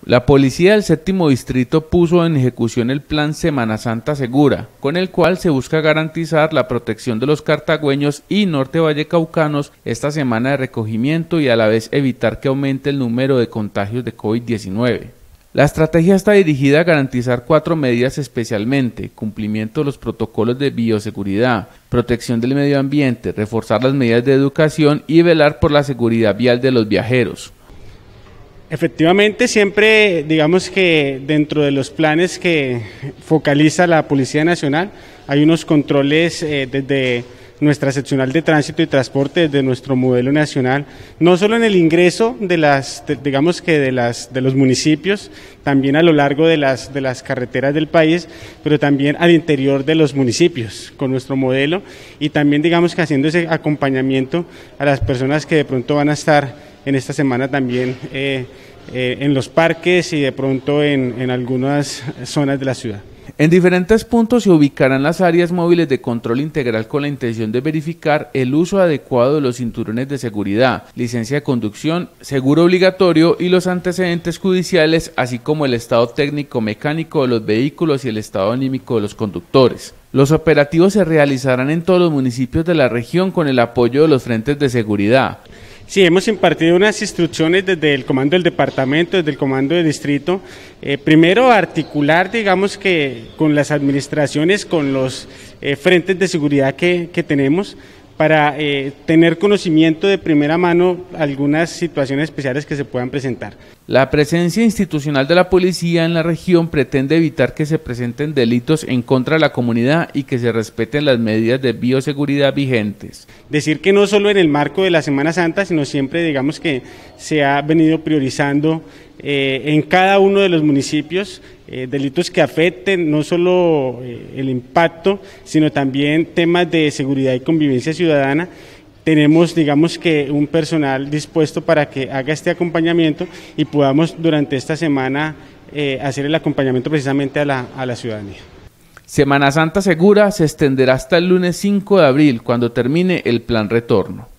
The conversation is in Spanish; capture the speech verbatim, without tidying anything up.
La policía del séptimo distrito puso en ejecución el plan Semana Santa Segura, con el cual se busca garantizar la protección de los cartagüeños y norte vallecaucanos esta semana de recogimiento y a la vez evitar que aumente el número de contagios de COVID diecinueve. La estrategia está dirigida a garantizar cuatro medidas especialmente: cumplimiento de los protocolos de bioseguridad, protección del medio ambiente, reforzar las medidas de educación y velar por la seguridad vial de los viajeros. Efectivamente, siempre digamos que dentro de los planes que focaliza la Policía Nacional hay unos controles eh, desde nuestra seccional de tránsito y transporte, desde nuestro modelo nacional, no solo en el ingreso de las, de, digamos que de las de los municipios, también a lo largo de las de las carreteras del país, pero también al interior de los municipios con nuestro modelo y también digamos que haciendo ese acompañamiento a las personas que de pronto van a estar en esta semana también eh, eh, en los parques y de pronto en, en algunas zonas de la ciudad. En diferentes puntos se ubicarán las áreas móviles de control integral con la intención de verificar el uso adecuado de los cinturones de seguridad, licencia de conducción, seguro obligatorio y los antecedentes judiciales, así como el estado técnico mecánico de los vehículos y el estado anímico de los conductores. Los operativos se realizarán en todos los municipios de la región con el apoyo de los frentes de seguridad. Sí, hemos impartido unas instrucciones desde el comando del departamento, desde el comando del distrito, eh, primero articular, digamos que con las administraciones, con los eh, frentes de seguridad que, que tenemos, para eh, tener conocimiento de primera mano algunas situaciones especiales que se puedan presentar. La presencia institucional de la policía en la región pretende evitar que se presenten delitos en contra de la comunidad y que se respeten las medidas de bioseguridad vigentes. Decir que no solo en el marco de la Semana Santa, sino siempre digamos que se ha venido priorizando eh, en cada uno de los municipios eh, delitos que afecten no solo eh, el impacto, sino también temas de seguridad y convivencia ciudadana. Tenemos, digamos que un personal dispuesto para que haga este acompañamiento y podamos durante esta semana eh, hacer el acompañamiento precisamente a la, a la ciudadanía. Semana Santa Segura se extenderá hasta el lunes cinco de abril, cuando termine el plan retorno.